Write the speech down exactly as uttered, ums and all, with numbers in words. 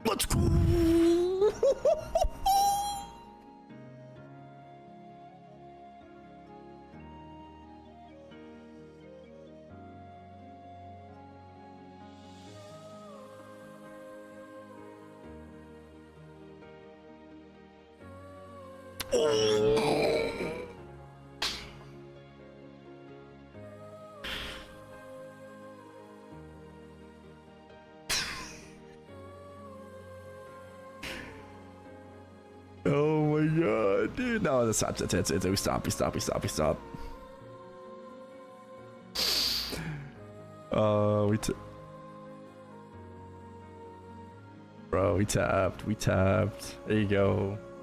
Let's go. Oh my god, dude. No, that's not it. It's, it's, it's, stop, stop, stop, stop. Oh, uh, we t Bro, we tapped. We tapped. There you go.